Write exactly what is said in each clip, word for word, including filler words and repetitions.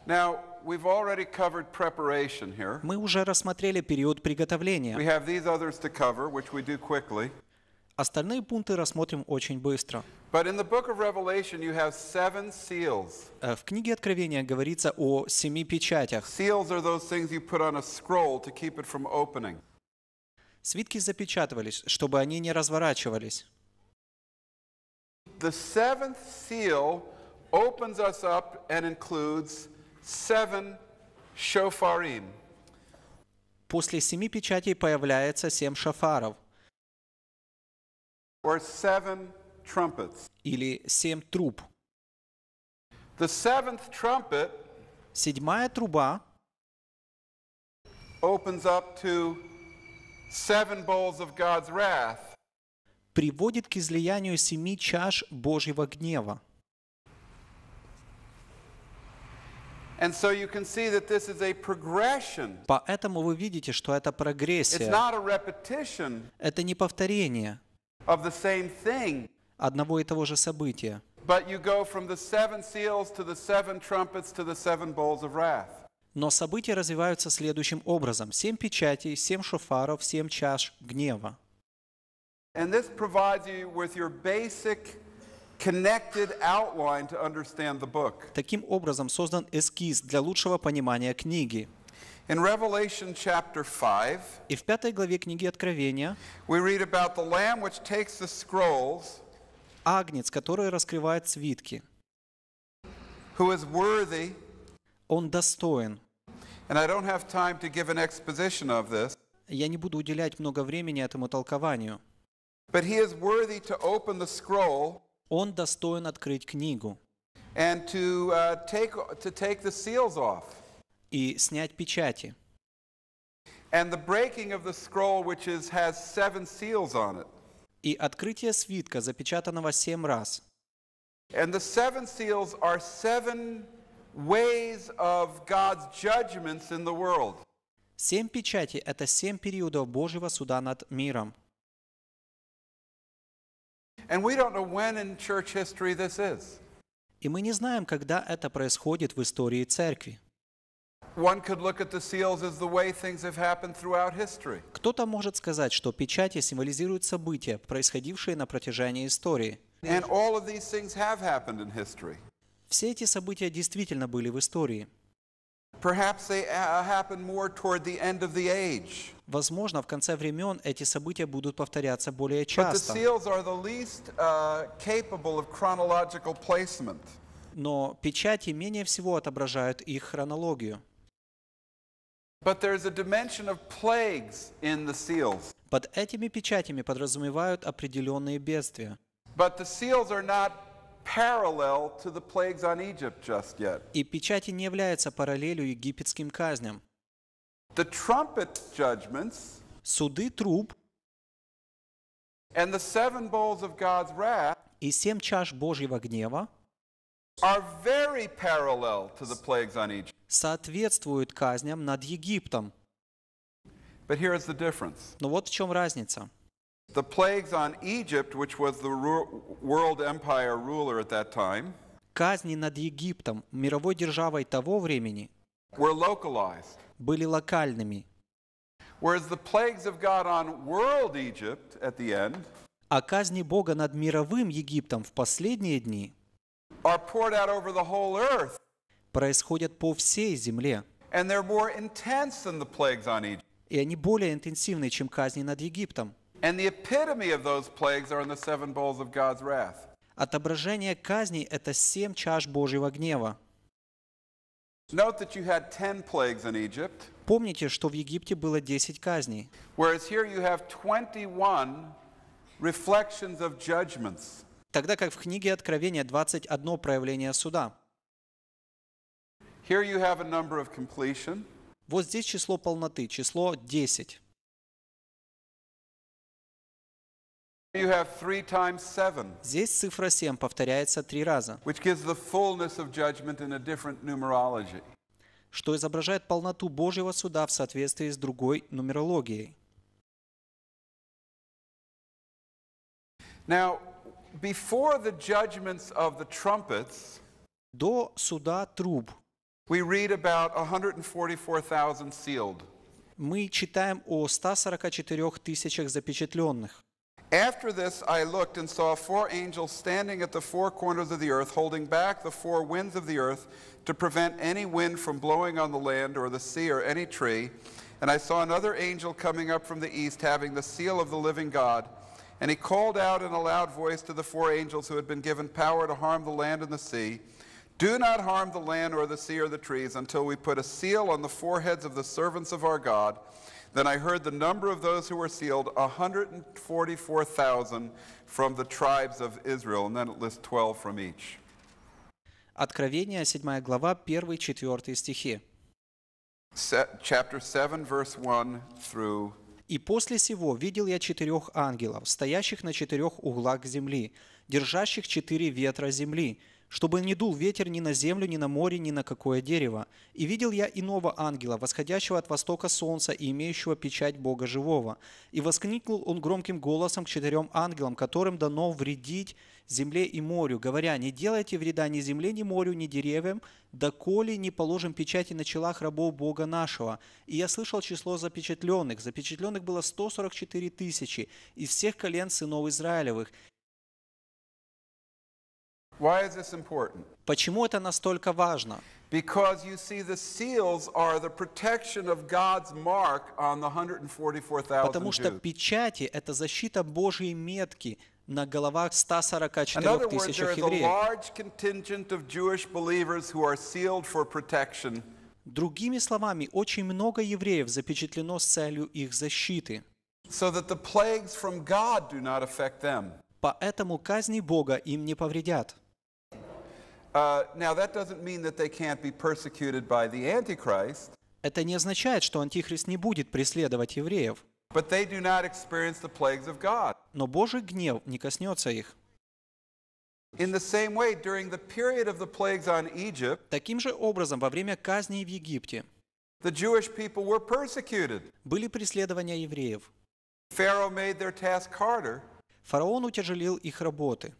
Now, we've already covered preparation here. Мы уже рассмотрели период We приготовления. have these others to cover, which we do quickly. Остальные пункты рассмотрим очень быстро. But in the book of Revelation, you have seven seals. Э, В книге Откровения говорится о семи печатях. Seals are those things you put on a scroll to keep it from opening. Свитки запечатывались, чтобы они не разворачивались. The seventh seal opens us up and includes seven shofarim. После семи печатей появляется семь шафаров, Or seven trumpets. или семь труб. The seventh trumpet Седьмая труба opens up to seven bowls of God's wrath. приводит к излиянию семи чаш Божьего гнева. And so you can see that this is a progression. Поэтому вы видите, что это It's прогрессия. not a repetition Это не повторение of the same thing, одного и того же события. but you go from the seven seals to the seven trumpets to the seven bowls of wrath. Но события развиваются следующим образом. Семь печатей, семь шофаров, семь чаш гнева. And this provides you with your basic connected outline to understand the book. Таким образом создан эскиз для лучшего понимания книги. In Revelation chapter five, И в пятой главе книги Откровения we read about the Lamb which takes the scrolls, Агнец, который раскрывает свитки, who is worthy, он достоин. and I don't have time to give an exposition of this, Я не буду уделять много времени этому толкованию. but he is worthy to open the scroll Он достоин открыть книгу and to uh, take to take the seals off. и снять печати. And the breaking of the scroll, which is has seven seals on it. И открытие свитка, запечатанного семь раз. And the seven seals are seven ways of God's judgments in the world. Семь печатей — это семь периодов Божьего суда над миром. And we don't know when in church history this is. И мы не знаем, когда это происходит в истории церкви. One could look at the seals as the way things have happened throughout history. Кто-то может сказать, что печати символизируют события, происходившие на протяжении истории. And all of these things have happened in history. Все эти события действительно были в истории. Perhaps they uh, happen more toward the end of the age. Возможно, в конце времен эти события будут повторяться более But the часто. seals are the least uh, capable of chronological placement. Но печати менее всего отображают их хронологию. But there's a dimension of plagues in the seals. Под этими печатями подразумевают определенные бедствия. But the seals are not parallel to the plagues on Egypt just yet. И печати не являются параллелью египетским казням. The trumpet judgments Суды труб and the seven bowls of God's wrath и семь чаш Божьего гнева are very parallel to the plagues on Egypt. соответствуют казням над Египтом. But here is the difference. Но вот в чем разница. The plagues on Egypt, which was the ru- world empire ruler at that time, Казни над Египтом, мировой державой того времени, were localized. были локальными, Whereas the plagues of God on world Egypt at the end а казни Бога над мировым Египтом в последние дни are poured out over the whole earth, происходят по всей земле. and they're more intense than the plagues on Egypt. И они более интенсивны, чем казни над Египтом. And the epitome of those plagues are in the seven bowls of God's wrath. Отображение казней — это семь чаш Божьего гнева. Note that you had ten plagues in Egypt, Помните, что в Египте было десять казней, whereas here you have twenty-one reflections of judgments. тогда как в книге Откровения двадцать одно проявление суда. Here you have a number of completion. Вот здесь число полноты, число десять. You have three times seven, Здесь цифра семь повторяется три раза, which gives the fullness of judgment in a different numerology. что изображает полноту Божьего суда в соответствии с другой нумерологией. Now, before the judgments of the trumpets, До суда труб we read about one hundred forty-four thousand sealed. Мы читаем о ста сорока четырёх тысячах запечатленных. After this, I looked and saw four angels standing at the four corners of the earth, holding back the four winds of the earth to prevent any wind from blowing on the land or the sea or any tree. And I saw another angel coming up from the east, having the seal of the living God. And he called out in a loud voice to the four angels who had been given power to harm the land and the sea, "Do not harm the land or the sea or the trees until we put a seal on the foreheads of the servants of our God." Then I heard the number of those who were sealed, one hundred forty-four thousand from the tribes of Israel. And then it lists twelve from each. Откровение, седьмая глава, первый, четвертый стихи. Chapter seven, verse one through «И после сего видел я четырех ангелов, стоящих на четырех углах земли, держащих четыре ветра земли, чтобы не дул ветер ни на землю, ни на море, ни на какое дерево. И видел я иного ангела, восходящего от востока солнца и имеющего печать Бога живого. И воскликнул он громким голосом к четырем ангелам, которым дано вредить земле и морю, говоря: не делайте вреда ни земле, ни морю, ни деревьям, доколе не положим печати на челах рабов Бога нашего. И я слышал число запечатленных. Запечатленных было сто сорок четыре тысячи из всех колен сынов Израилевых. Why is this important? Почему это настолько важно? Because you see, the seals are the protection of God's mark on the one hundred forty-four thousand Потому что Jews. печати – это защита Божьей метки на головах ста сорока In четырёх other words, тысяч there is a евреев. large contingent of Jewish believers who are sealed for protection. Другими словами, очень много евреев запечатлено с целью их защиты. So that the plagues from God do not affect them. Поэтому казни Бога им не повредят. Uh, now, that doesn't mean that they can't be persecuted by the Antichrist, Это не означает, что Антихрист не будет преследовать евреев, but they do not experience the plagues of God. но Божий гнев не коснется их. In the same way, during the period of the plagues on Egypt, Таким же образом, во время казни в Египте the Jewish people were persecuted. были преследования евреев. Pharaoh made their task harder, Фараон утяжелил их работы.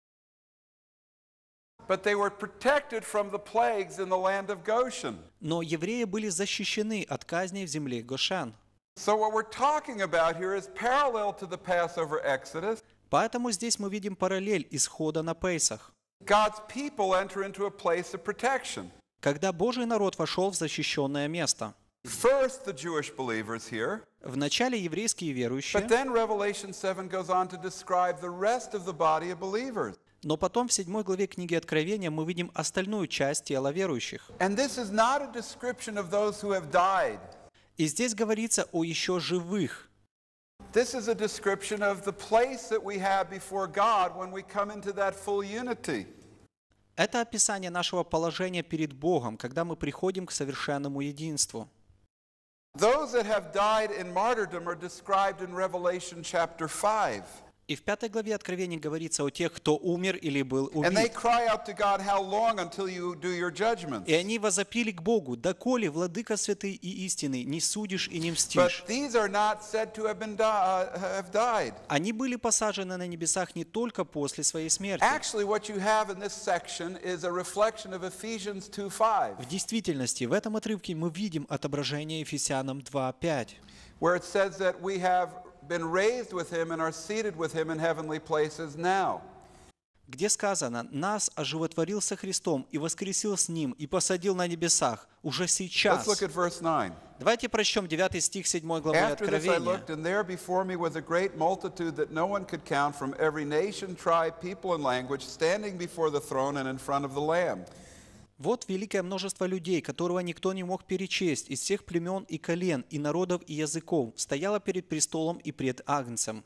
but they were protected from the plagues in the land of Goshen. Но евреи были защищены от казней в земле Гошан. So what we're talking about here is parallel to the Passover Exodus. Поэтому здесь мы видим параллель исхода на Пейсах, God's people enter into a place of protection. когда Божий народ вошел в защищенное место. First, the Jewish believers here, Вначале еврейские but верующие, then Revelation seven goes on to describe the rest of the body of believers. но потом в седьмой главе книги Откровения мы видим остальную часть тела верующих. And this is not a description of those who have died. И здесь говорится о еще живых. This is a description of the place that we have before God when we come into that full unity. Это описание нашего положения перед Богом, когда мы приходим к совершенному единству. Those that have died in martyrdom are described in Revelation chapter five. И в пятой главе Откровения говорится о тех, кто умер или был And they убит. cry out to God, "How long until you do your judgments?" И они возопили к Богу: «Доколе, владыка святый и истинный, не судишь и не But мстишь?» these are not said to have been di- uh, have died. Они были посажены на небесах не только после своей смерти. Actually, what you have in this section is a reflection of Ephesians two five, В действительности, в этом отрывке мы видим отображение Ефесянам два пять, where it says that we have been raised with him and are seated with him in heavenly places now. где сказано: «Нас оживотворил со Христом и воскресил с Ним и посадил на небесах уже Let's сейчас». look at verse nine. Давайте прочтем девятый стих седьмой главы After this I Откровения. looked, and there before me was a great multitude that no one could count, from every nation, tribe, people, and language, standing before the throne and in front of the Lamb. Вот великое множество людей, которого никто не мог перечесть, из всех племен и колен, и народов, и языков, стояло перед престолом и пред Агнцем.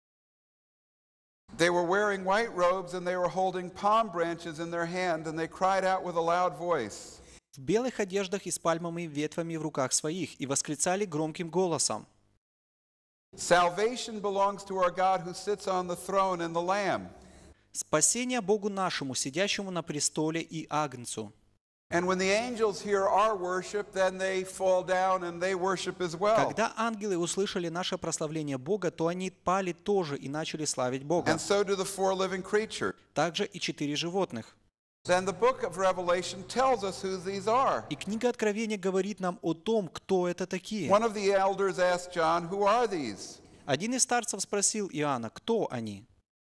They were wearing white robes, and they were holding palm branches in their hand, and they cried out with a loud voice. В белых одеждах и с пальмовыми ветвями в руках своих, и восклицали громким голосом: Salvation belongs to our God who sits on the throne and the Lamb. «Спасение Богу нашему, сидящему на престоле, и Агнцу». And when the angels hear our worship, then they fall down and they worship as well. Когда ангелы услышали наше прославление Бога, то они пали тоже и начали славить Бога. And so do the four living creatures. Также и четыре животных. then the book of Revelation tells us who these are. И книга Откровения говорит нам о том, кто это такие. One of the elders asked John, "Who are these?" Один из старцев спросил Иоанна, кто они?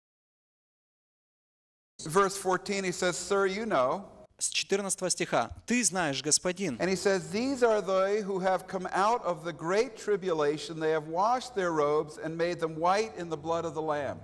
Verse fourteen, he says, "Sir, you know." С четырнадцатого стиха. «Ты знаешь, господин». And he says, "These are they who have come out of the great tribulation. They have washed their robes and made them white in the blood of the Lamb."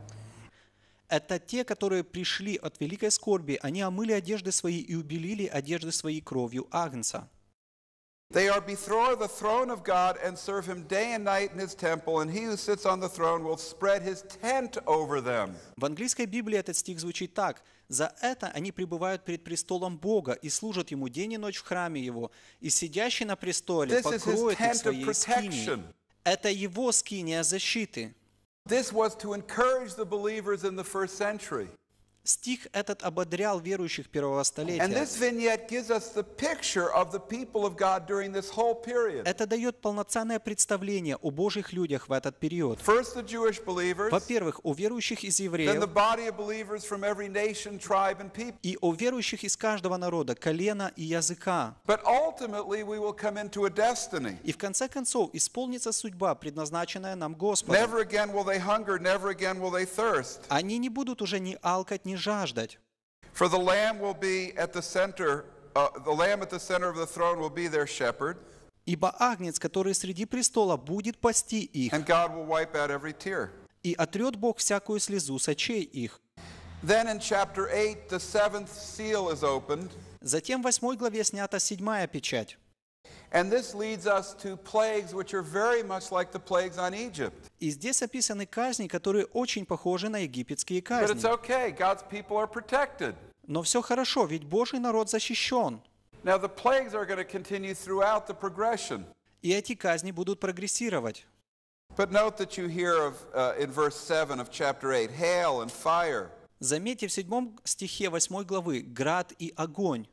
Это те, которые пришли от великой скорби. Они омыли одежды свои и убелили одежды свои кровью Агнца. They are before the throne of God and serve him day and night in his temple, and he who sits on the throne will spread his tent over them. В английской Библии этот стих звучит так. «За это они пребывают пред престолом Бога и служат Ему день и ночь в храме Его, и сидящий на престоле This is his покроет их tent of своей скинией». protection. Это Его скиния защиты. This was to encourage the believers in the first century. Стих этот ободрял верующих первого And столетия. this vignette gives us the picture of the people of God during this whole period. Это дает полноценное представление о Божьих людях в этот период. First the Jewish believers, Во-первых, о верующих из then the евреев body of believers from every nation, tribe, and people. и о верующих из каждого народа, колена и языка. But ultimately we will come into a destiny. И в конце концов исполнится судьба, предназначенная нам Господом. Never again will they hunger, never again will they thirst. Они не будут уже ни алкать, ни жаждать. For the Lamb will be at the center, uh, the Lamb at the center of the throne will be their shepherd, Ибо Агнец, который среди престола, будет пасти их, and God will wipe out every tear. и отрет Бог всякую слезу с очей их. Then in chapter eight, the seventh seal is opened, Затем в восьмой главе снята седьмая печать. and this leads us to plagues which are very much like the plagues on Egypt. И здесь описаны казни, которые очень похожи на египетские But it's казни. okay, God's people are protected. Но все хорошо, ведь Божий народ защищен. Now the plagues are going to continue throughout the progression. И эти казни будут прогрессировать. But note that you hear of, uh, in verse seven of chapter eight, hail and fire. Заметьте в седьмом стихе восьмой главы «град и огонь».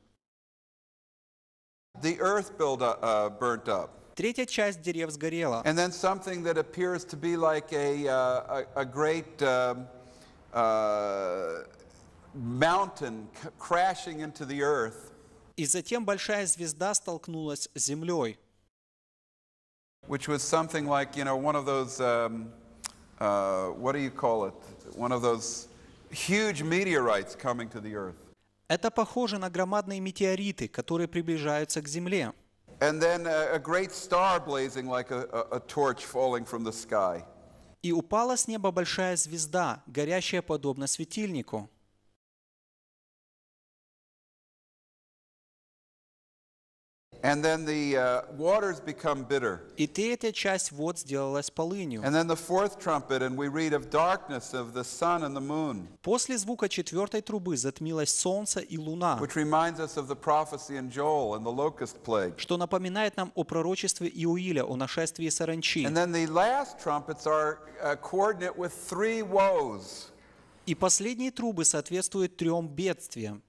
The earth build up, uh, burnt up. Третья часть дерев сгорела. And then something that appears to be like a, uh, a, a great um, uh, mountain c- crashing into the earth, И затем большая звезда столкнулась с землей. which was something like, you know, one of those, um, uh, what do you call it? One of those huge meteorites coming to the earth. Это похоже на громадные метеориты, которые приближаются к Земле. And then a, a great star blazing like a, a, a torch falling from the sky. И упала с неба большая звезда, горящая подобно светильнику. And then the uh, waters become bitter. И третья часть вод сделалась полынью. And then the fourth trumpet, and we read of darkness of the sun and the moon, После звука четвертой трубы затмилось солнце и луна, which reminds us of the prophecy in Joel and the locust plague. что напоминает нам о пророчестве Иуиля, о нашествии саранчи. And then the last trumpets are uh, coordinate with three woes. И последние трубы соответствуют трем бедствиям.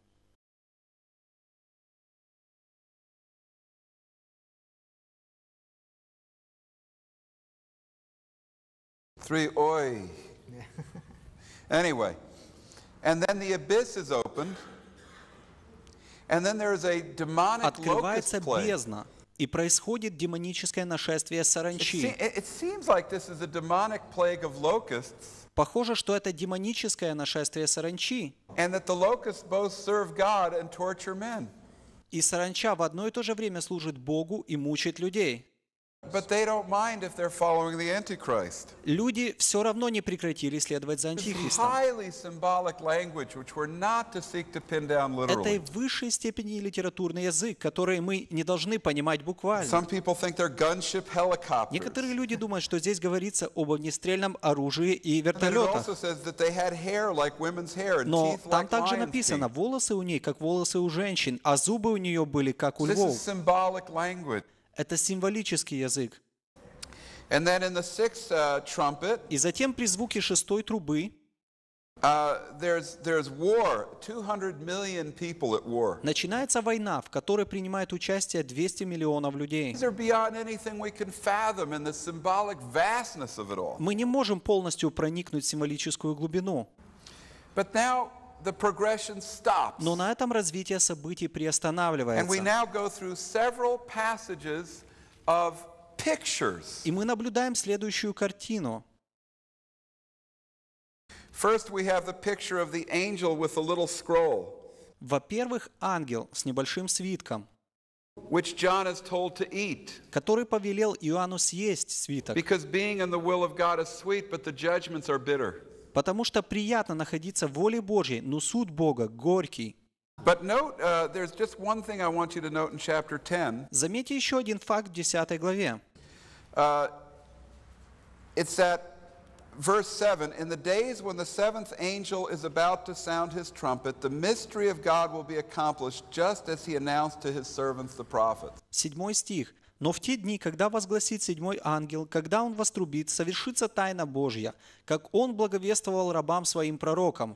Three oi. Anyway, and then the abyss is opened, and then there is a demonic Открывается locust plague. бездна, и происходит демоническое нашествие It, se- саранчи. it seems like this is a demonic plague of locusts, Похоже, что это демоническое нашествие саранчи. and that the locusts both serve God and torture men. И саранча в одно и то же время служит Богу и мучает людей. But they don't mind if they're following the Antichrist. Люди все равно не прекратили следовать за It's Антихристом. highly symbolic language, which we're not to seek to pin down Это literally. и в высшей степени литературный язык, который мы не должны понимать буквально. Some people think they're gunship helicopters. Некоторые люди думают, что здесь говорится об огнестрельном оружии и And it вертолетах. also says that they had hair like women's hair and Но teeth там like также lion's написано, teeth. волосы у ней, как волосы у женщин, а зубы у нее были, как у This львов. is symbolic language. Это символический язык. And then in the sixth uh, trumpet, И затем при звуке шестой трубы uh, there's, there's war, two hundred million people at war. начинается война, в которой принимает участие двести миллионов людей. These are beyond anything we can fathom in the symbolic vastness of it all. Мы не можем полностью проникнуть в символическую глубину. But now the progression stops. Но на этом развитие событий And we приостанавливается. now go through several passages of pictures. И мы наблюдаем следующую картину. First, we have the picture of the angel with the little scroll, Во-первых, ангел с небольшим свитком, which John is told to eat. который повелел Иоанну съесть свиток, Because being in the will of God is sweet, but the judgments are bitter. потому что приятно находиться в воле Божьей, но суд Бога горький. But note, uh, there's just one thing I want you to note in chapter ten. Заметьте еще один факт в десятой главе. Uh, it's at verse seven. In the days when the seventh angel is about to sound his trumpet, the mystery of God will be accomplished, just as he announced to his servants the prophets. Седьмой стих. «Но в те дни, когда возгласит седьмой ангел, когда он вострубит, совершится тайна Божья, как он благовествовал рабам своим пророкам».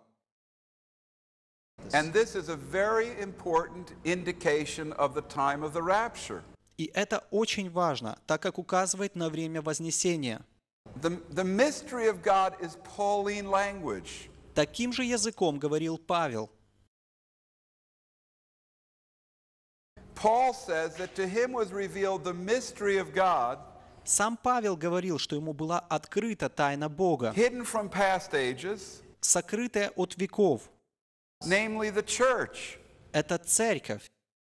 And this is a very important indication of the time of the rapture. И это очень важно, так как указывает на время вознесения. The, the mystery of God is Pauline language. Таким же языком говорил Павел. Paul says that to him was revealed the mystery of God, Сам Павел говорил, что ему была открыта тайна Бога, hidden from past ages, сокрытая от веков. namely the church, Это церковь,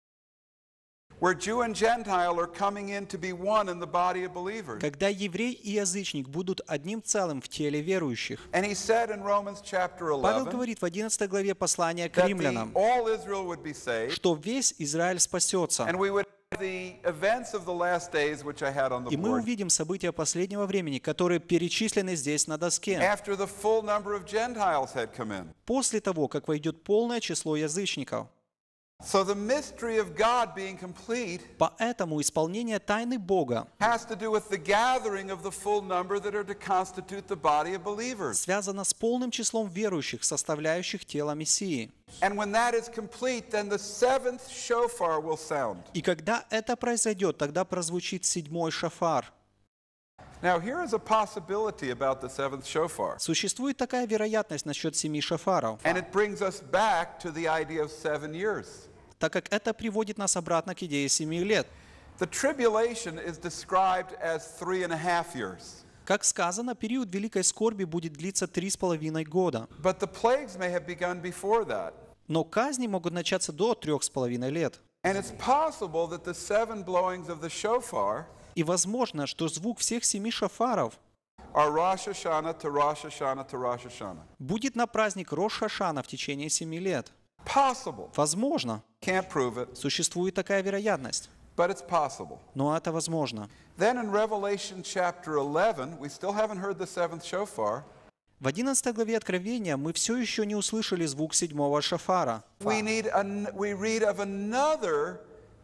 where Jew and Gentile are coming in to be one in the body of believers. когда еврей и язычник будут одним целым в теле верующих. And he said in Romans chapter Павел eleven говорит в одиннадцатой главе послания к that the, римлянам, all Israel would be saved, что весь Израиль спасется. and we would have the events of the last days, which I had on the И мы board, увидим события последнего времени, которые перечислены здесь на доске. after the full number of Gentiles had come in. После того, как войдет полное число язычников. So the mystery of God being complete Поэтому исполнение тайны Бога has to do with the gathering of the full number that are to constitute the body of believers. связано с полным числом верующих, составляющих тело Мессии. And when that is complete, then the seventh shofar will sound. И когда это произойдет, тогда прозвучит седьмой шафар. Now, here is a possibility about the seventh shofar. Существует такая вероятность насчет семи шафаров, And it brings us back to the idea of seven years. так как это приводит нас обратно к идее семи лет. The tribulation is described as three and a half years. Как сказано, период великой скорби будет длиться три с половиной года. But the plagues may have begun before that. Но казни могут начаться до трех с половиной лет. And it's possible that the seven blowings of the shofar И возможно, что звук всех семи шафаров are Rosh Hashanah to Rosh Hashanah to Rosh Hashanah. будет на праздник Рош-Хашана в течение семи лет. Possible. Возможно. Can't prove it, Существует такая вероятность. but it's possible. Но это возможно. Then in Revelation chapter eleven, we still haven't heard the seventh shofar. В одиннадцатой главе Откровения мы все еще не услышали звук седьмого шафара. We need an, we read of another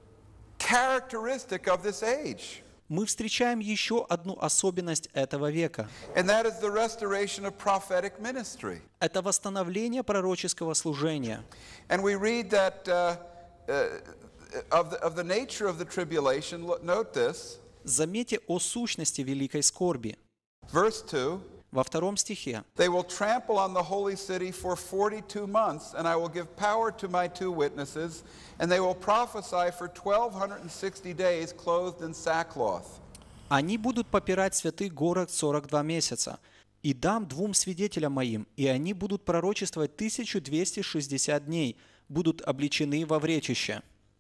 characteristic of this age, Мы встречаем еще одну особенность этого века. and that is the restoration of prophetic ministry. Это восстановление пророческого служения. And we read that uh, uh, of, the, of the nature of the tribulation. Look, note this, Заметьте о сущности великой скорби. verse two. Во втором стихе. They will trample on the holy city for forty-two months, and I will give power to my two witnesses, and they will prophesy for twelve sixty days clothed in sackcloth. Они будут попирать святый город сорок два месяца. И дам двум свидетелям моим, и они будут пророчествовать тысячу двести шестьдесят дней, будут обличены во вречище.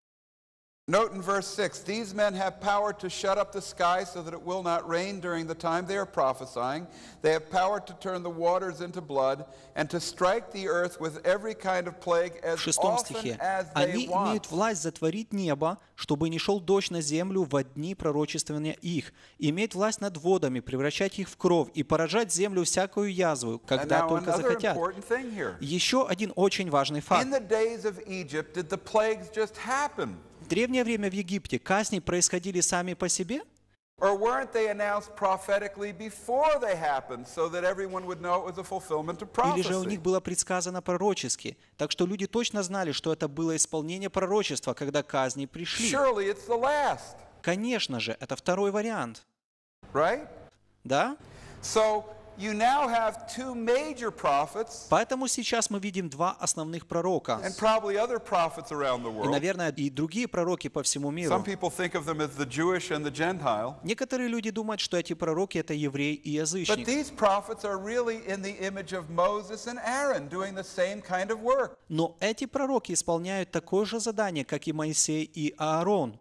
Note in verse six, these men have power to shut up the sky so that it will not rain during the time they are prophesying. They have power to turn the waters into blood and to strike the earth with every kind of plague В as шестом often стихе. as Они they want. имеют власть затворить небо, чтобы не шел дождь на землю во дни пророчествования их, иметь власть над водами, превращать их в кровь и поражать землю всякую язву, And когда now только another захотят. important thing here. Еще один очень важный факт. In the days of Egypt, did the plagues just happen? В древнее время в Египте казни происходили сами по себе? Or weren't they announced prophetically before they happened so that everyone would know it was a fulfillment of Или же у prophecy? них было предсказано пророчески, так что люди точно знали, что это было исполнение пророчества, когда казни пришли. Surely it's the last, Конечно же, это второй вариант. right? Да? So you now have two major prophets Поэтому сейчас мы видим два основных пророка. and probably other prophets around the И, world. наверное, и другие пророки по всему Some миру. people think of them as the Jewish and the Gentile. Некоторые люди думают, что эти пророки — это еврей и But язычник. these prophets are really in the image of Moses and Aaron doing the same kind of work. Но эти пророки исполняют такое же задание, как и Моисей и Аарон.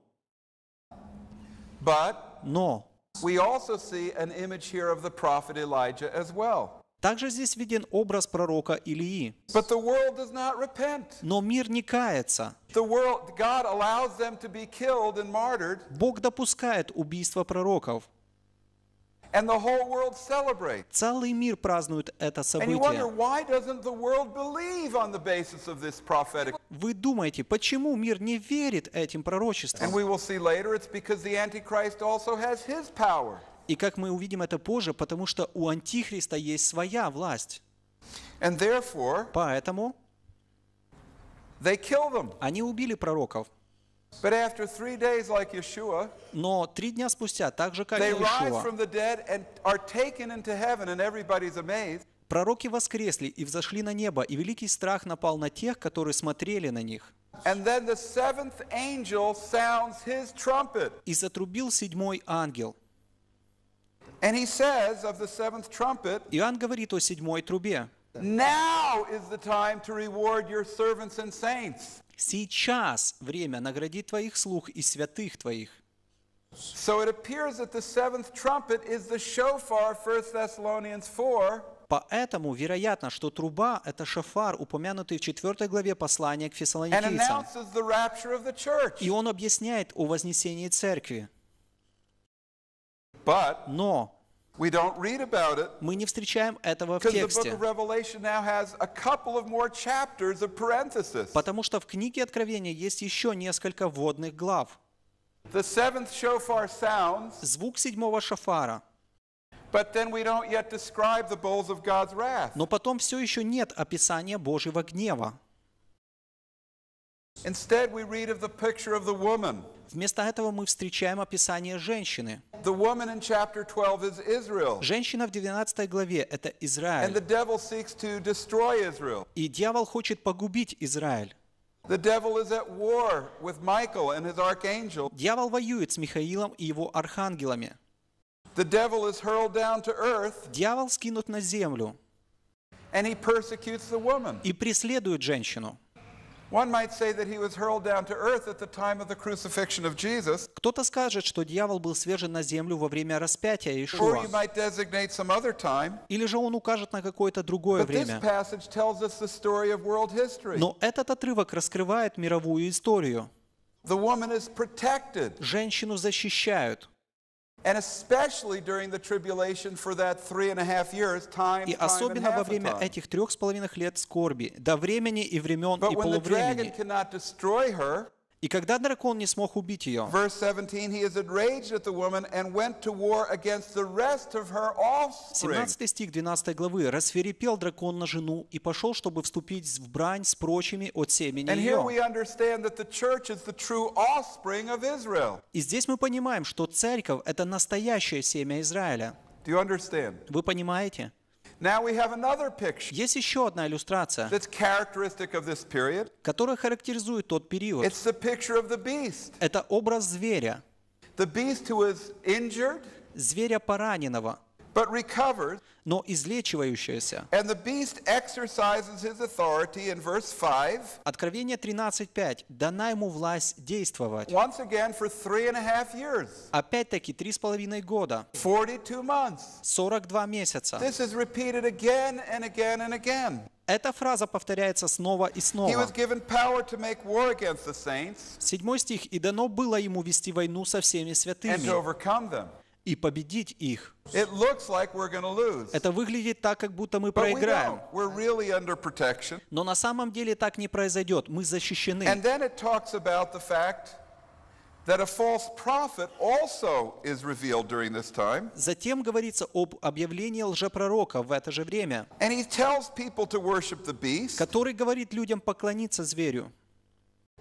But Но we also see an image here of the prophet Elijah as well. также здесь виден образ пророка Илии. But the world does not repent. Но мир не кается. The world, God allows them to be killed and martyred, Бог допускает убийство пророков. and the whole world celebrates. Целый мир празднует это And you wonder, событие. why doesn't the world believe on the basis of this prophetic? Вы думаете, почему мир не верит этим And пророчествам? we will see later it's because the Antichrist also has his power. И как мы увидим это позже, потому что у Антихриста есть своя власть. And therefore, Поэтому they kill them. они убили пророков. But after three days, like Yeshua, Но три дня спустя, так же как и they rise Иешуа, from the dead and are taken into heaven, and everybody's amazed. пророки воскресли и взошли на небо, и великий страх напал на тех, которые смотрели на них. And then the seventh angel sounds his trumpet. И затрубил седьмой ангел. And he says of the seventh trumpet, Иоанн говорит о седьмой трубе. now is the time to reward your servants and saints. Сейчас время наградить твоих слуг и святых твоих. So it appears that the seventh trumpet is the shofar, First Thessalonians four, Поэтому вероятно, что труба — это шафар, упомянутый в четвёртой главе послания к and фессалоникийцам. announces the rapture of the church. И он объясняет о вознесении церкви. But Но we don't read about it мы не встречаем этого в because the book тексте, of Revelation now has a couple of more chapters of parenthesis. потому что в книге Откровения есть еще несколько вводных глав. The seventh shofar sounds, Звук седьмого шафара. but then we don't yet describe the bowls of God's wrath. Но потом все еще нет описания Божьего гнева. Instead, we read of the picture of the woman. Вместо этого мы встречаем описание женщины. The woman in chapter twelve is Israel, Женщина в двенадцатой главе — это and Израиль. the devil seeks to destroy Israel. И дьявол хочет погубить Израиль. The devil is at war with Michael and his archangel. Дьявол воюет с Михаилом и его архангелами. The devil is hurled down to earth, Дьявол скинут на землю and he persecutes the woman. и преследует женщину. One might say that he was hurled down to earth at the time of the crucifixion of Jesus, Кто-то скажет, что дьявол был свержен на землю во время распятия or Иешуа. you might designate some other time. Или же он укажет на какое-то другое But this время. passage tells us the story of world history. Но этот отрывок раскрывает мировую историю. The woman is protected, Женщину защищают. and especially during the tribulation for that three and a half years, time, И time and особенно во half a время time. этих трех с половиной лет скорби, до времени и времен But и when the dragon полувремени. cannot destroy her, И когда дракон не смог убить ее, verse seventeen, he is enraged at the woman and went to war against the rest of her offspring. семнадцатый стих двенадцатой главы, «Расферепел дракон на жену и пошел, чтобы вступить в брань с прочими от семени And here we ее». understand that the church is the true offspring of Israel. И здесь мы понимаем, что церковь — это настоящее семя Израиля. Do you understand? Вы понимаете? Now we have another picture Есть еще одна иллюстрация, that's characteristic of this period. которая характеризует тот период. It's the picture of the beast. Это образ зверя, The beast who is injured зверя пораненного, but recovers. но излечивающегося. And the beast exercises his authority in verse five, Откровение тринадцать пять. «Дана ему власть действовать». once again for three and a half years, Опять-таки, три с половиной года, forty-two months. сорок два месяца. This is repeated again and again and again. Эта фраза повторяется снова и He снова. was given power to make war against the saints Седьмой стих. «И дано было ему вести войну со всеми and to святыми overcome them. и победить их». It looks like we're going to lose, Это выглядит так, как будто мы but we проиграем. don't. We're really under protection. Но на самом деле так не произойдет. Мы защищены. And then it talks about the fact that a false prophet also is revealed during this time. Затем говорится об объявлении лжепророка в это же время, And he tells people to worship the beast. который говорит людям поклониться зверю.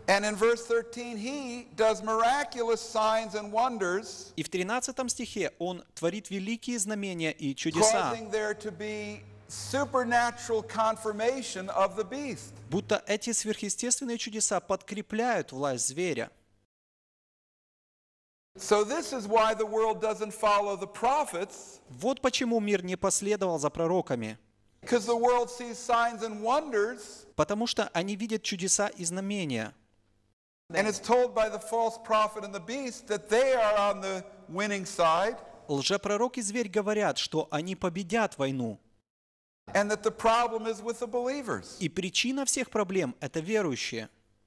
And in verse thirteen, he does miraculous signs and wonders, И в тринадцатом стихе он творит великие знамения и чудеса, causing there to be supernatural confirmation of the beast. будто эти сверхъестественные чудеса подкрепляют власть зверя. So this is why the world doesn't follow the prophets, Вот почему мир не последовал за пророками. because the world sees signs and wonders, Потому что они видят чудеса и знамения. and it's told by the false prophet and the beast that they are on the winning side, Лжепророк и зверь говорят, что они победят войну. and that the problem is with the believers. И причина всех проблем – это верующие.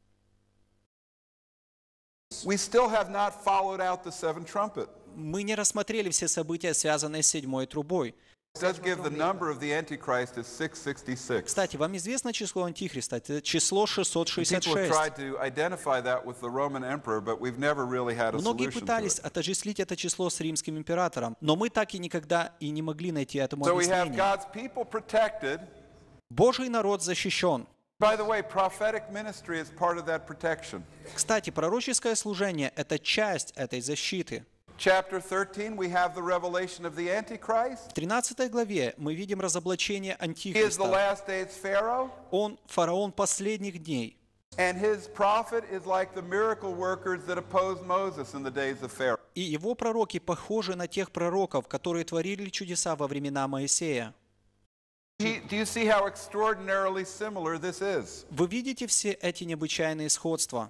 We still have not followed out the seventh trumpet. Мы не рассмотрели все события, связанные с седьмой трубой. It does give the number of the Antichrist is six sixty-six. Кстати, вам известно число Антихриста? Это число шестьсот шестьдесят People have шесть. tried to identify that with the Roman emperor, but we've never really had a Многие solution to пытались it. отождествить это число с римским императором, но мы так и никогда и не могли найти этому So we have объяснения. God's people protected. Божий народ защищен. By the way, prophetic ministry is part of that protection. Кстати, пророческое служение – это часть этой защиты. Chapter thirteen, we have the revelation of the Antichrist. В тринадцатой главе мы видим разоблачение He is the Антихриста. last days Pharaoh, Он фараон последних дней. and his prophet is like the miracle workers that opposed Moses in the days of Pharaoh. И его пророки похожи на тех пророков, которые творили чудеса во времена Моисея. He- Do you see how extraordinarily similar this is? Вы видите все эти необычайные сходства.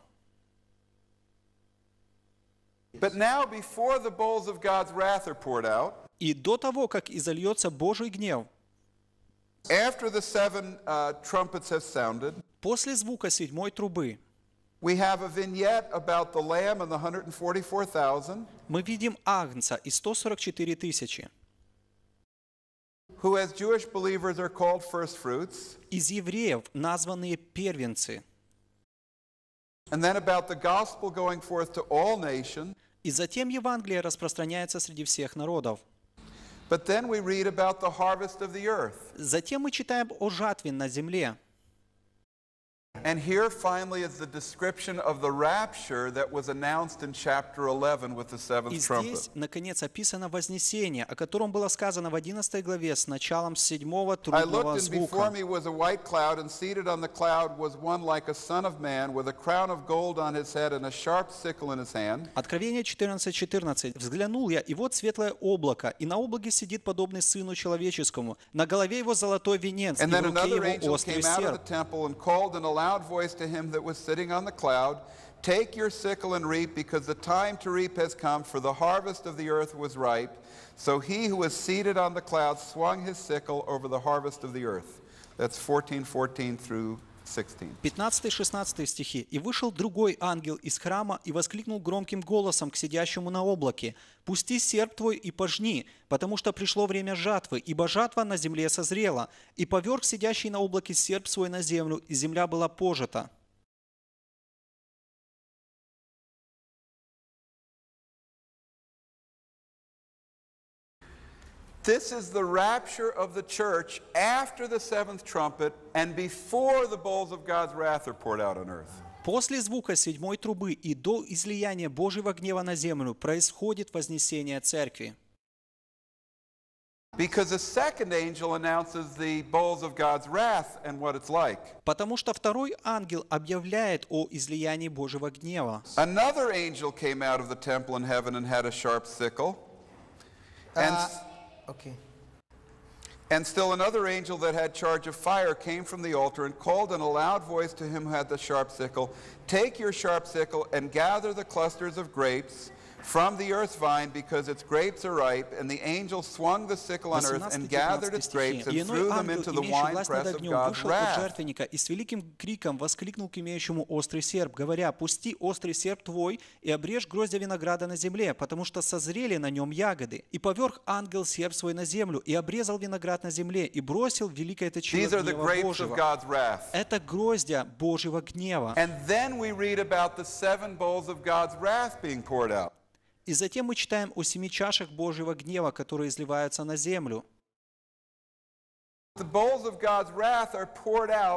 But now, before the bowls of God's wrath are poured out, И до того, как изольется Божий гнев, after the seven uh, trumpets have sounded, после звука седьмой трубы, we have a vignette about the Lamb and the one hundred forty-four thousand, мы видим Агнца и сто сорок четыре тысячи. who, as Jewish believers, are called first fruits, Из евреев названные первенцы. and then about the gospel going forth to all nations. И затем Евангелие распространяется среди всех народов. But then we read about the harvest of the earth. Затем мы читаем о жатве на земле. And here finally is the description of the rapture that was announced in chapter eleven with the И seventh trumpet. здесь, наконец, описано вознесение, о котором было сказано в одиннадцатой главе с началом седьмого I трубного looked, and before звука. me was a white cloud, and seated on the cloud was one like a son of man, with a crown of gold on his head and a sharp sickle in his hand. Откровение четырнадцать четырнадцать. «Взглянул я, и вот светлое облако, и на облаке сидит подобный сыну человеческому. На голове его золотой венец, и And в then руке another его angel острый came out of the серп». temple and called in a loud voice to him that was sitting on the cloud, "Take your sickle and reap, because the time to reap has come, for the harvest of the earth was ripe." So he who was seated on the cloud swung his sickle over the harvest of the earth. That's fourteen fourteen through sixteen. пятнадцатый-шестнадцатый стихи. «И вышел другой ангел из храма и воскликнул громким голосом к сидящему на облаке: „Пусти серп твой и пожни, потому что пришло время жатвы, ибо жатва на земле созрела. И поверг сидящий на облаке серп свой на землю, и земля была пожата». This is the rapture of the church after the seventh trumpet and before the bowls of God's wrath are poured out on earth. После звука седьмой трубы и до излияния Божьего гнева на землю происходит вознесение церкви. Because the second angel announces the bowls of God's wrath and what it's like. Потому что второй ангел объявляет о излиянии Божьего гнева. Another angel came out of the temple in heaven and had a sharp sickle. And, Uh, okay. and still another angel that had charge of fire came from the altar and called in a loud voice to him who had the sharp sickle, "Take your sharp sickle and gather the clusters of grapes from the earth's vine, because its grapes are ripe." And the angel swung the sickle on earth and gathered its grapes И and иной threw them ангел, into the имеющий власть над winepress of огнем, God's вышел от wrath. жертвенника и с великим криком воскликнул к имеющему острый серп, говоря: «Пусти острый серп твой и обрежь гроздья винограда на земле, потому что созрели на нем ягоды». И поверг ангел серп свой на землю, и обрезал виноград на земле, и бросил в великое точило These are the гнева grapes of Божьего. God's wrath. Это гроздья Божьего гнева. And then we read about the seven bowls of God's wrath being poured out. И затем мы читаем о семи чашах Божьего гнева, которые изливаются на землю. The bowls of God's wrath are poured out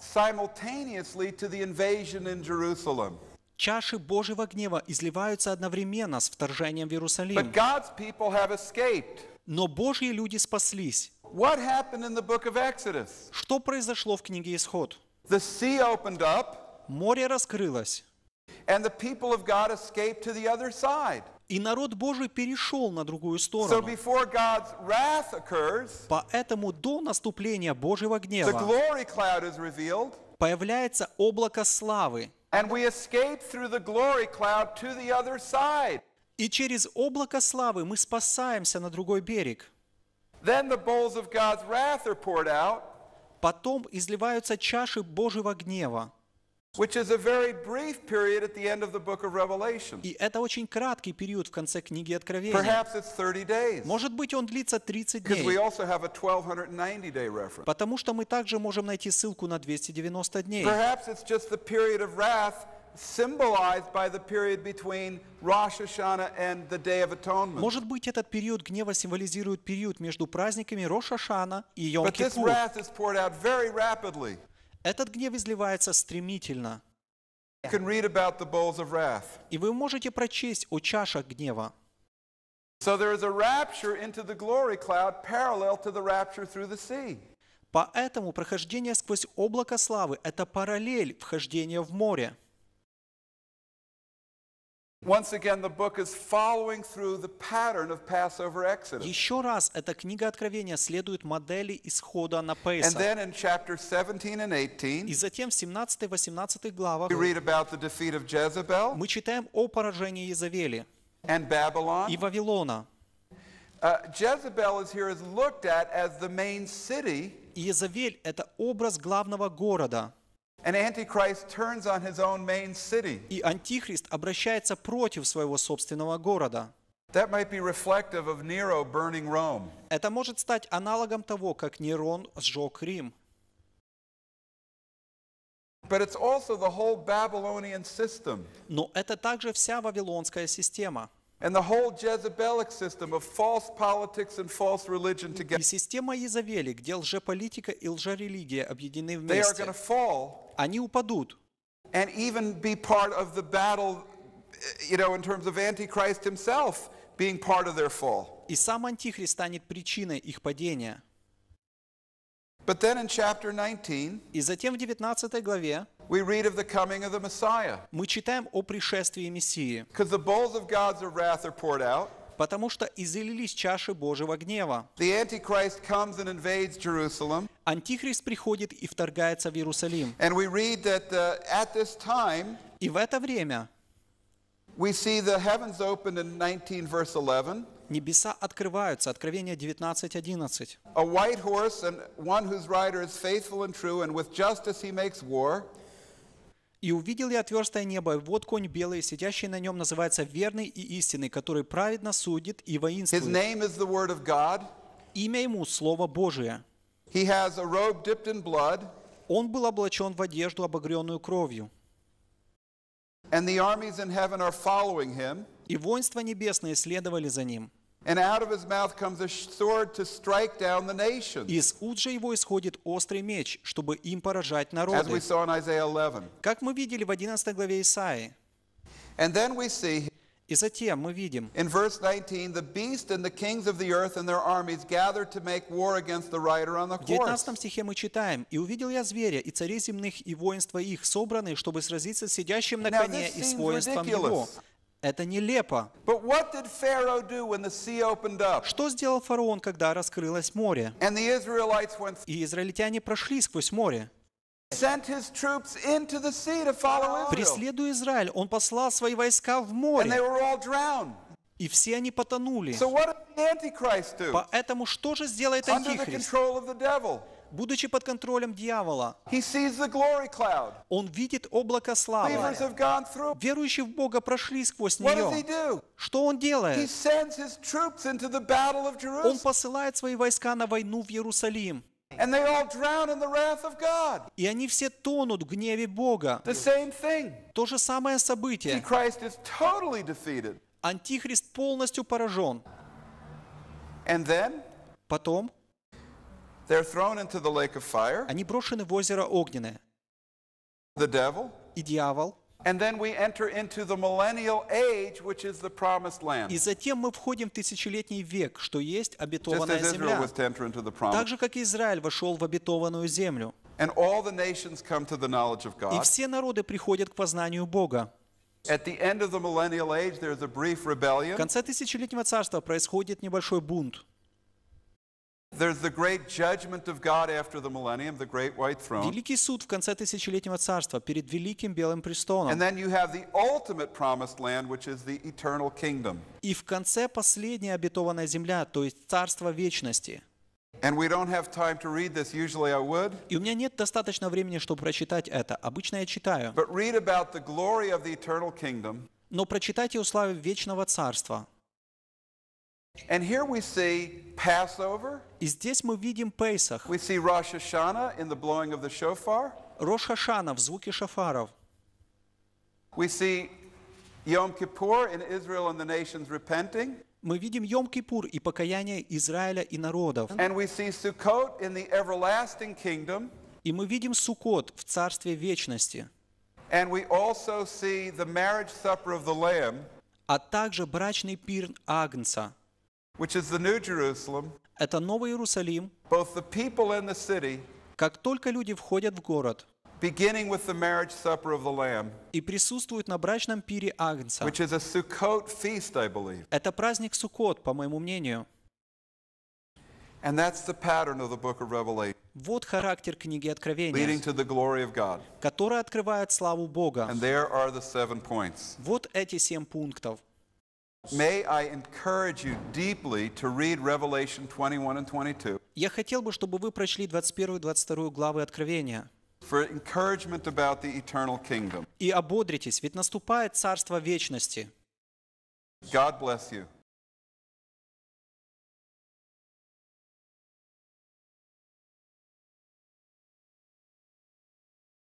simultaneously to the invasion in Jerusalem. Чаши Божьего гнева изливаются одновременно с вторжением в Иерусалим. But God's people have escaped. Но Божьи люди спаслись. What happened in the book of Exodus? Что произошло в книге Исход? The sea opened up, Море раскрылось, and the people of God escaped to the other side. и народ Божий перешел на другую So сторону. before God's wrath occurs, Поэтому до наступления Божьего the гнева glory cloud is revealed, появляется облако славы, and we escape through the glory cloud to the other side. и через облако славы мы спасаемся на другой берег. Then the bowls of God's wrath are poured out, Потом изливаются чаши Божьего гнева. which is a very brief period at the end of the book of Revelation. И это очень краткий период в конце книги Откровения. Perhaps it's thirty days, Может быть, он длится тридцать because we дней, also have a twelve ninety day reference. потому что мы также можем найти ссылку на двести девяносто дней. Perhaps it's just the period of wrath symbolized by the period between Rosh Hashanah and the Day of Atonement. Может быть, этот период гнева символизирует период между праздниками Рош Ха-Шана и Йом But this Кипур. wrath is poured out very rapidly. Этот гнев изливается стремительно. You can read about the bowls of wrath. И вы можете прочесть о чашах гнева. So there is a rapture into the glory cloud parallel to the rapture through the sea. Поэтому прохождение сквозь облако славы – это параллель вхождения в море. Once again, the book is following through the pattern of Passover Exodus. Еще раз, эта книга Откровения следует модели исхода на And Песах. then in chapter seventeen and eighteen, И затем в семнадцатой-восемнадцатой главах we read about the defeat of Jezebel мы читаем о поражении Иезавели and Babylon. и Вавилона. Uh, Jezebel is here is looked at as the main city, Иезавель – это образ главного города. and Antichrist turns on his own main city. И Антихрист обращается против своего собственного города. That might be reflective of Nero burning Rome. Это может стать аналогом того, как Нерон сжег Рим. But it's also the whole Babylonian system Но это также вся вавилонская система. and the whole Jezebelic system of false politics and false religion И together. система Иезавели, где лжеполитика и лжерелигия объединены They are going вместе. to fall Они упадут. and even be part of the battle, you know, in terms of Antichrist himself being part of their fall. И сам Антихрист станет причиной их падения. But then in chapter nineteen, И затем в девятнадцатой главе we read of the coming of the Messiah. мы читаем о пришествии Мессии, Because the bowls of God's wrath are poured out. потому что излились чаши Божьего гнева. The Antichrist comes and invades Jerusalem. Антихрист приходит и вторгается в Иерусалим. And we read that uh, at this time, И в это время we see the heavens opened in nineteen verse eleven. небеса открываются. Откровение девятнадцать одиннадцать. A white horse and one whose rider is faithful and true, and with justice he makes war. «И увидел я отверстое небо, и вот конь белый, сидящий на нем называется верный и истинный, который праведно судит и His воинствует. name is the word of God. Имя ему – Слово Божие. He has a robe dipped in blood, Он был облачен в одежду, обогренную кровью. and the armies in heaven are following him. И воинства небесные следовали за ним. And out of his mouth comes a sword to strike down the nations, Из уст же его исходит острый меч, чтобы им поражать as we народы. saw in Isaiah eleven. Как мы видели в одиннадцатой главе Исаии. And then we see И затем мы видим, in verse nineteen, the beast and the kings of the earth and their armies gathered to make war against the rider on the в horse. девятнадцатом стихе мы читаем, «И увидел я зверя, и царей земных, и воинства их, собраны, чтобы сразиться с сидящим на Now, коне this и с seems воинством его». ridiculous. Это нелепо. But what did Pharaoh do when the sea opened up Что сделал фараон, когда раскрылось море? and the Israelites went, И израильтяне прошли сквозь море. sent his troops into the sea to follow Israel? Преследуя Израиль, он послал свои войска в And they море, were all drowned. и все они потонули. So what did the Antichrist do? Поэтому что же сделает Under the Антихрист? control of the devil. Будучи под контролем дьявола, He sees the glory cloud. он видит облако славы. Believers have gone through. Верующие в Бога прошли сквозь What does he нее. do? Что он He делает? sends his troops into the battle of Он Jerusalem. посылает свои войска на войну в Иерусалим. And they all drown in the wrath of God. И они все тонут в гневе Бога. The same thing. То же самое событие. Antichrist is totally defeated. Антихрист полностью поражен. And then Потом they're thrown into the lake of fire. они брошены в озеро Огненное. the devil, и дьявол. and then we enter into the millennial age, which is the promised land. И затем мы входим в тысячелетний век, что есть Just обетованная as Israel земля. was to enter into the promise. Так же, как и Израиль вошел в обетованную землю. And all the nations come to the knowledge of И God. все народы приходят к познанию Бога. At the end of the millennial age, there's a brief В rebellion. конце тысячелетнего царства происходит небольшой бунт. There's the great judgment of God after the millennium, the great white throne. Великий суд в конце тысячелетнего царства перед великим белым престолом. And then you have the ultimate promised land, which is the eternal kingdom. И в конце последняя обетованная земля, то есть царство вечности. And we don't have time to read this. Usually I would. И у меня нет достаточно времени, чтобы прочитать это. Обычно я читаю. But read about the glory of the eternal kingdom. Но прочитайте о славе вечного царства. And here we see Passover. И здесь мы видим Пейсах, We see Rosh Hashanah in the blowing of the shofar. Рош Хашана в звуке шафаров. We see Yom Kippur in Israel and the nations repenting. Мы видим Йом-Кипур и покаяние Израиля и народов. And we see Sukkot in the everlasting kingdom. И мы видим Суккот в царстве вечности. And we also see the marriage supper of the Lamb, А также брачный пир Агнца. which is the New Jerusalem. Это Новый Иерусалим. Both the people and the city, Как только люди входят в город beginning with the marriage supper of the Lamb, и присутствуют на брачном пире Агнца, which is a Sukkot feast, I believe. это праздник Суккот, по моему мнению. And that's the pattern of the book of Revelation, Вот характер книги leading Откровения, to the glory of God. которая открывает славу Бога. And there are the seven points. Вот эти семь пунктов. May I encourage you deeply to read Revelation twenty-one and twenty-two Я хотел бы, чтобы вы прочли двадцать первую и двадцать вторую главы Откровения. for encouragement about the eternal kingdom. И ободритесь, ведь наступает царство вечности. God bless you.